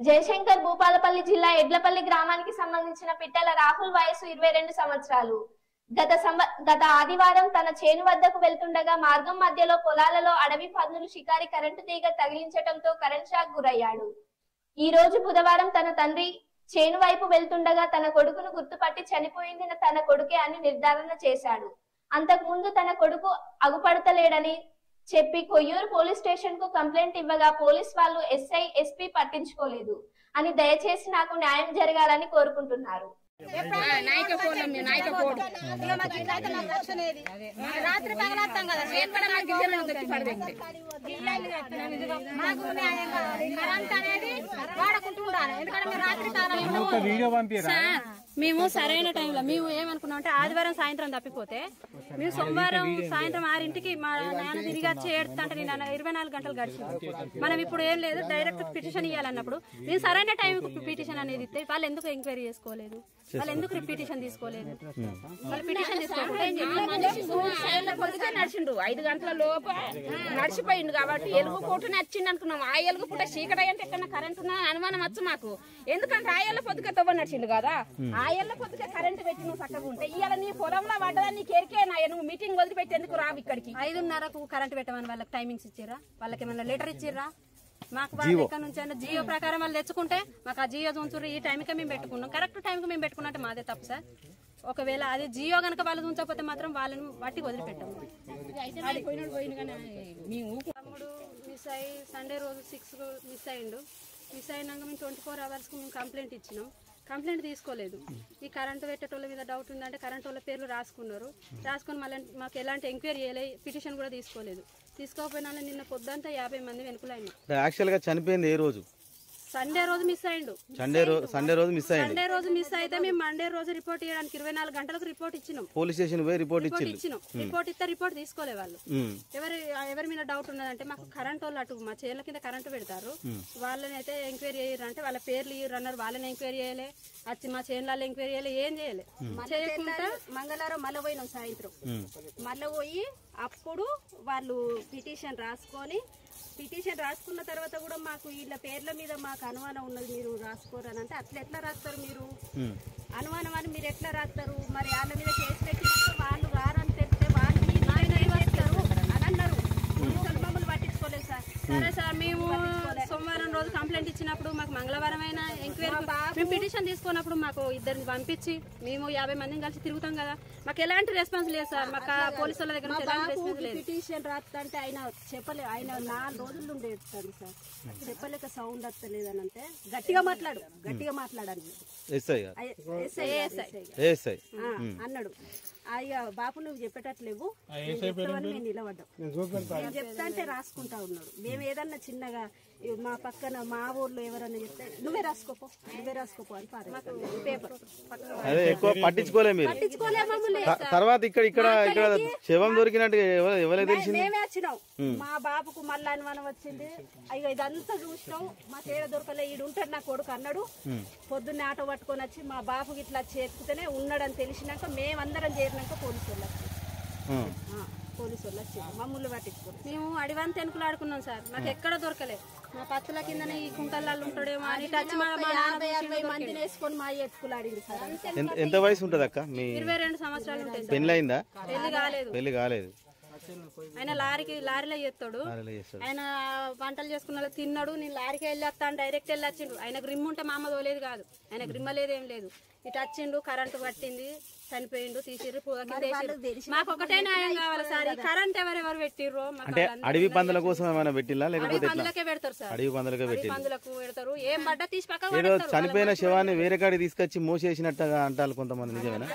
జయశంకర్ భూపాలపల్లి జిల్లా ఎడ్లపల్లి గ్రామానికి సంబంధించిన పిట్టల రాహుల్ వయసు 22 సంవత్సరాలు. గత ఆదివారం తన చేను వద్దకు వెళ్తుండగా మార్గం మధ్యలో పొలాలలో అడవి పందులు షికారి కరెంటు తీగ తగిలించడంతో కరెంట్ షాక్ గురయ్యాడు. ఈ రోజు బుధవారం తన తండ్రి చేను వైపు వెళ్తుండగా తన కొడుకును గుర్తుపట్టి చనిపోయింది తన కొడుకే అని నిర్ధారణ చేశాడు. అంతకు ముందు తన కొడుకు అగుపడతలేడని చెప్పి కొయ్యూరు పోలీస్ స్టేషన్ కు కంప్లైంట్ ఇవ్వగా పోలీస్ వాళ్ళు ఎస్ఐ ఎస్పీ పట్టించుకోలేదు అని దయచేసి నాకు న్యాయం జరగాలని కోరుకుంటున్నారు. మేము సరైన టైంలో మేము ఏమనుకున్నాం అంటే ఆదివారం సాయంత్రం తప్పిపోతే మేము సోమవారం సాయంత్రం 6ంటికి మా నాన్న తిరిగి వచ్చి ఏడుతుంటే నేను 24 గంటలు గడిచింది. మనం ఇప్పుడు ఏం లేదు డైరెక్ట్ పిటిషన్ ఇవ్వాలన్నప్పుడు నేను సరైన టైంకి పిటిషన్ అనేది ఇస్తే వాళ్ళు ఎందుకు ఎంక్వైరీ చేసుకోలేదు, వాళ్ళు ఎందుకు రిపిటిషన్ తీసుకోలేదు, వాళ్ళు పిటిషన్ నడిచిండు 5 గంటల లోపు నడిచిపోయిండు కాబట్టి ఎలుగు పూట నచ్చింది అనుకున్నాం. ఆ ఎలుగు పూట చీకటి అంటే ఎక్కడ కరెంట్ ఉన్నా అనుమానం వచ్చు మాకు. ఎందుకంటే ఆ ఎల్ల పొద్దుగా తవ్వ నడిచిండు కదా, ఆ ఎల్ల పొద్దుగా కరెంట్ పెట్టి నువ్వు చక్కగా ఉంటే ఇవాళ నీ పొలంలో పడ్డదా నీకు ఎరికేనా? నువ్వు మీటింగ్ వదిలిపెట్టి ఎందుకు రావు ఇక్కడికి? 5:30కు కరెంట్ పెట్టమని వాళ్ళకి టైమింగ్స్ ఇచ్చిర్రా, వాళ్ళకి ఏమన్నా లెటర్ ఇచ్చిర్రా? మాకు వాళ్ళ ఇక్కడ నుంచి జియో ప్రకారం వాళ్ళు తెచ్చుకుంటే మాకు ఆ జియో చూంచుర్రు ఈ టైంకే మేము పెట్టుకున్నాం, కరెక్ట్ టైంకి మేము పెట్టుకున్నట్టే మాదే తప్పు సార్. ఒకవేళ అది జియో కనుక వాళ్ళు ఉంచకపోతే మాత్రం వాళ్ళని బట్టి వదిలిపెట్టాము. తమ్ముడు మిస్ అయ్యి సండే రోజు 6కు మిస్ అయ్యిండు. మిస్ అయినాక మేము 24 అవర్స్కి మేము కంప్లైంట్ ఇచ్చినాం, కంప్లైంట్ తీసుకోలేదు. ఈ కరెంటు పెట్టేటోళ్ళ మీద డౌట్ ఉందంటే కరెంట్ వాళ్ళ పేర్లు రాసుకున్నారు, రాసుకొని మళ్ళీ మాకు ఎలాంటి ఎంక్వైరీ చేయలేదు, పిటిషన్ కూడా తీసుకోలేదు. తీసుకోకపోయినా నిన్న పొద్దుంతా 50 మంది వెనుకలైనా. యాక్చువల్గా చనిపోయింది ఏ రోజు? సండే రోజు మిస్ అయ్యిండు. సండే రోజు మిస్ అయ్యింది. సండే రోజు మిస్ అయితే మేము మండే రోజు రిపోర్ట్ చేయడానికి 24 గంటలకు రిపోర్ట్ ఇచ్చినాం. పోలీస్ స్టేషన్ పోయి రిపోర్ట్ ఇచ్చినాం. రిపోర్ట్ ఇస్తే రిపోర్ట్ తీసుకోలే వాళ్ళు. ఎవరి మీద డౌట్ ఉన్నదంటే మాకు కరెంట్ వాళ్ళు అటు మా చేనుల కింద కరెంటు పెడతారు, వాళ్ళని అయితే ఎంక్వైరీ చేయరు అంటే వాళ్ళ పేర్లు ఇయ్యరు అన్నారు. వాళ్ళని ఎంక్వైరీ చేయలే, వచ్చి మా చేనులలో ఎంక్వైరీ చేయలే, ఏం చేయలే. చేయకుండా మంగళవారం మళ్ళీ పోయినాం సాయంత్రం. మళ్ళీ పోయి అప్పుడు వాళ్ళు పిటిషన్ రాసుకున్న తర్వాత కూడా మాకు వీళ్ళ పేర్ల మీద మాకు అనుమానం ఉన్నది, మీరు రాసుకోరు అని అంటే అట్లా ఎట్లా రాస్తారు మీరు? అనుమానం అని మీరు ఎట్లా రాస్తారు? మరి వాళ్ళ మీద కేసు పెట్టినప్పుడు వాళ్ళు రారని చెప్తే వాళ్ళు వస్తారు అని అన్నారు. మమ్మల్ని పట్టించుకోలేదు సార్. సరే సార్, మేము సోమవారం రోజు కంప్లైంట్ ఇచ్చినప్పుడు మాకు మంగళవారం అయినా ఎంక్వైరీ మేము పిటిషన్ తీసుకున్నప్పుడు మాకు ఇద్దరిని పంపించి మేము 50 మందిని కలిసి తిరుగుతాం కదా, మాకు ఎలాంటి రెస్పాన్స్ లేదు సార్. మాకు పోలీసు వాళ్ళ దగ్గర పిటిషన్ రాస్తే ఆయన చెప్పలే, ఆయన 4 రోజులు ఉండే సార్ చెప్పలేక సౌండ్ వస్తలేదు అని అంటే గట్టిగా మాట్లాడాలి అన్నాడు. అయ్యా బాపు నువ్వు చెప్పేటట్లేవు మేము నిలబడ్డాం, చెప్తా అంటే రాసుకుంటా ఉన్నాడు. మేము ఏదన్నా చిన్నగా మా పక్కన మా ఊర్లో ఎవరన్నా చెప్తే నువ్వే రాసుకోపో అని పేపర్ ఎక్కువ పట్టించుకోలే తర్వాత ఇక్కడ శవం దొరికినట్టు మేమే వచ్చినాం. మా బాబుకు మళ్ళీ అనుమానం వచ్చింది. అయ్యో ఇదంతా చూసినాం, మా తేడ దొరకలే, ఈడు ఉంటాడు నా కొడుకు అన్నాడు. పొద్దున్నే ఆటో పట్టుకొని వచ్చి మా బాబుకి ఇట్లా చెప్తేనే ఉన్నాడని తెలిసినాక మేమందరం చేరినాక పోలీసు వాళ్ళు వచ్చి మమ్మల్ని పట్టించుకోండి. మేము అడివంత ఎనుకలు ఆడుకున్నాం సార్, మాకు ఎక్కడ దొరకలే. మా పత్తుల కిందనే ఈ కుంటల్లో ఉంటాడేమో అని 50 మందిని వేసుకొని మా ఎత్తుకులు ఆడింది సార్. ఎంత వయసు ఉంటుంది అక్క? 22 సంవత్సరాలు ఉంటాయి. పెళ్ళయిందా? పెళ్లి కాలేదు. ఆయన లారీలో చేస్తాడు, ఆయన వంటలు చేసుకున్న తిన్నాడు. నేను లారీకి వెళ్ళి వస్తాను, డైరెక్ట్ వెళ్ళి వచ్చిండు. ఆయనకు రిమ్ ఉంటే మా అమ్మ తోలేదు కాదు, ఆయనకు రిమ్మ లేదేం లేదు. ఇటు వచ్చిండు, కరెంటు పట్టింది, చనిపోయిండు, తీసిర్రు. మాకు ఒకటే న్యాయం కావాలి సార్. ఈ కరెంట్ ఎవరెవరు పెట్టిర్రో అడవి పందుల కోసం ఏమైనా పెట్టిల్లా? లేకపోతే పందులకే పెడతారు సార్, అడవి పందులకే పందులకు పెడతారు. ఏం పడ్డా తీసి పక్క చనిపోయిన శవాన్ని వేరే కాడికి తీసుకొచ్చి మూసేసినట్టుగా అంటారు కొంతమంది, నిజమేనా?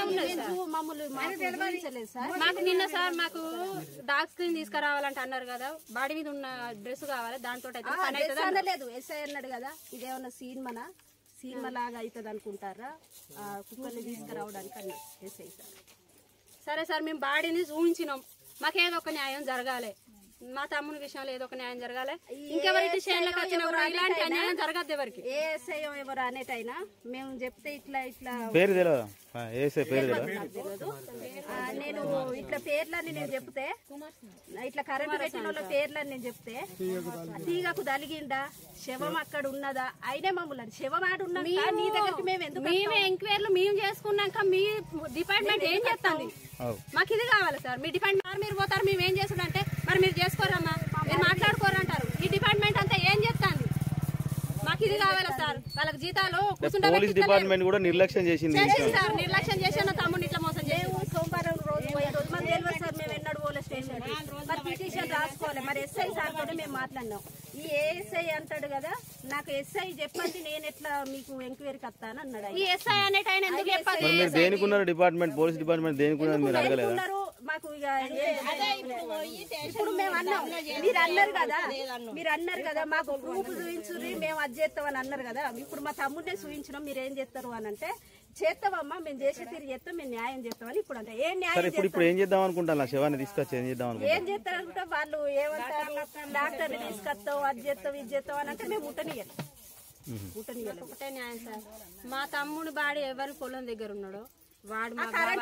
మాకు నిన్న సార్ మాకు డాగ్ స్క్రీన్ తీసుకురావాలంటే అన్నారు కదా, బాడీ మీద ఉన్న డ్రెస్ కావాలి, దాంతో లేదు. ఎస్ఐ అన్నాడు కదా, ఇదేమన్నా సినిమా లాగా అవుతుంది అనుకుంటారా కుక్కల్ని తీసుకురావడానికి అన్నారు ఎస్ఐ సార్. సరే సార్, మేము బాడీని చూపించినాం, మాకేదో ఒక న్యాయం జరగాలి. మా తమ్ముని విషయంలో ఏదో ఒక న్యాయం జరగాలి. ఇంకెవరి విషయంలోకి వచ్చినా కూడా ఇలాంటి అన్యాయం జరగద్దు ఎవరికి. ఏ ఎస్ఐ ఎవరు అనేటైనా మేము చెప్తే ఇట్లా ఇట్లా పేరు తెలియదు పేరు తెలియదు. నేను ఇట్లా పేర్లని నేను చెప్తే ఇట్లా కరెంట్ పెట్టిన వాళ్ళ పేర్లని నేను చెప్తే తీగకు తలిగిండా శవం అక్కడ ఉన్నదా అయినా మమ్మల్ని శవం ఆడు ఉన్నా నీ దగ్గరికి మేము ఎందుకు మేమే ఎంక్వైరీలు మేము చేసుకున్నాక మీ డిపార్ట్మెంట్ ఏం చేస్తుంది? మాకు ఇది కావాలి సార్. మీ డిపార్ట్మెంట్ మీరు పోతారు, మేము ఏం చేస్తుందంటే మరి మీరు చేసుకోరమ్మా, మీరు మాట్లాడుకోరంటారు. ఈ డిపార్ట్మెంట్ అంతా ఏం చేస్తుంది? మాకు ఇది కావాలా సార్? వాళ్ళకి జీతాలు పోలీస్ డిపార్ట్మెంట్ కూడా నిర్లక్ష్యం చేసింది సార్. నిర్లక్ష్యం చేసి తమ్ముడిని ఇట్లా మోసం చేసి సోమవారం రోజు పోయే రోజు మనకు తెలియదు సార్. మేము ఎన్నడూ పోలే స్టేషన్ మరి పిటిషన్ రాసుకోవాలి. మరి ఎస్ఐ సార్ తోనే మేము మాట్లాడినాం. ఈ ఏఎస్ఐ అంటాడు కదా, నాకు ఎస్ఐ చెప్పండి నేను ఎట్లా మీకు ఎంక్వైరీకి వస్తాను అన్నాడు. ఈ ఎస్ఐ అనేటి ఆయన ఎందుకు చెప్పాలి? మీరు దేనికున్నారు డిపార్ట్మెంట్ పోలీస్ డిపార్ట్మెంట్ దేనికున్నారు మీరు అడగలేదా? మాకు ఇప్పుడు మేము అన్నాం, మీరు అన్నారు కదా మాకు ప్రూఫ్ చూపించుర్రి మేము అది చేస్తామని అన్నారు కదా. ఇప్పుడు మా తమ్ముడినే చూపించినాం, మీరు ఏం చేస్తారు అని అంటే చేస్తామమ్మా మేము చేసే తిరిగి చేస్తాం, మేము న్యాయం చేస్తామని. ఇప్పుడు అంటే ఏం న్యాయం ఇప్పుడు ఏం చేద్దాం అనుకుంటా శవాన్ని తీసుకొచ్చి ఏం చేద్దాం ఏం చేస్తారంటే వాళ్ళు ఏమంటారు, డాక్టర్ని తీసుకొస్తావు అది చేస్తావు ఇది చేస్తావు అని అంటే మేము ముట్టనియాలి. ఒకటే న్యాయం సార్. మా తమ్ముడు బాడీ ఎవరి పొలం దగ్గర ఉన్నాడో వాడు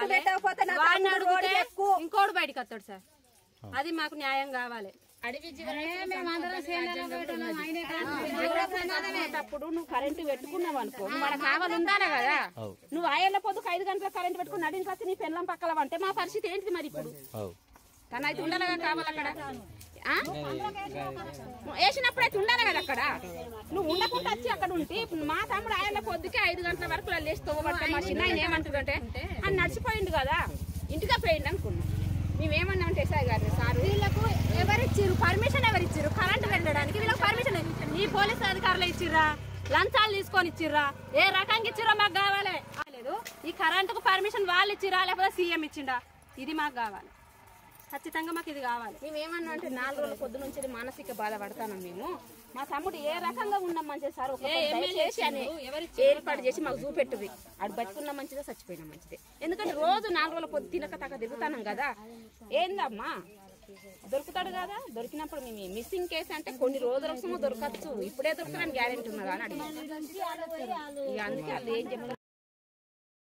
ఇంకోటి బయటకు వస్తాడు సార్. అది మాకు న్యాయం కావాలి. అప్పుడు నువ్వు కరెంటు పెట్టుకున్నావు అనుకో, మన కావాలి ఉందానే కదా. నువ్వు ఆయల పొద్దుకు 5 గంటలకు కరెంటు పెట్టుకుని నడిని వచ్చి నీ పెళ్ళం పక్కల అంటే మా పరిస్థితి ఏంటిది మరి? ఇప్పుడు తన అయితే ఉండాలి కదా కావాలి అక్కడ. వేసినప్పుడు అయితే ఉండాలి కదా అక్కడ. నువ్వు ఉండకుండా వచ్చి అక్కడ ఉంటే మా తమ్ముడు ఆయన పొద్దుకే 5 గంటల వరకు లేచి తోగబడతాం. మా చిన్న ఆయన ఏమంటుందంటే అని నడిచిపోయిండు కదా, ఇంటిగా పోయిండు అనుకున్నాం. మేమేమన్నామంటే ఎస్ఐ గారు సార్ వీళ్ళకు ఎవరిచ్చిర్రు పర్మిషన్, ఎవరిచ్చిర్రు కరెంటు వెళ్ళడానికి? వీళ్ళకి పర్మిషన్ ఈ పోలీసు అధికారులు ఇచ్చిర్రా? లంచాలు తీసుకొని ఇచ్చిర్రా? ఏ రకంగా ఇచ్చిర్రా? మాకు కావాలి. లేదు ఈ కరెంటుకు పర్మిషన్ వాళ్ళు ఇచ్చిర్రా లేకపోతే సీఎం ఇచ్చిండా? ఇది మాకు కావాలి. ఖచ్చితంగా మాకు ఇది కావాలి. మేమేమన్నా అంటే 4 రోజుల పొద్దు నుంచి మానసిక బాధపడతాను. మేము మా తమ్ముడు ఏ రకంగా ఉన్నాం మంచిది సార్, ఏర్పాటు చేసి మాకు చూపెట్టుది. అటు బతుకున్నా మంచిదే, చచ్చిపోయినా మంచిదే. ఎందుకంటే రోజు 4 రోజుల పొద్దు తినక తక్క తిరుగుతాను కదా. ఏందమ్మా దొరుకుతాడు కదా, దొరికినప్పుడు మేము మిస్సింగ్ కేసు అంటే కొన్ని రోజుల కోసం దొరకచ్చు, ఇప్పుడే దొరకడానికి గ్యారెంటీ ఉన్నదా అని అడిగాను. ఇక అందుకే వాళ్ళు ఏం చెప్పారు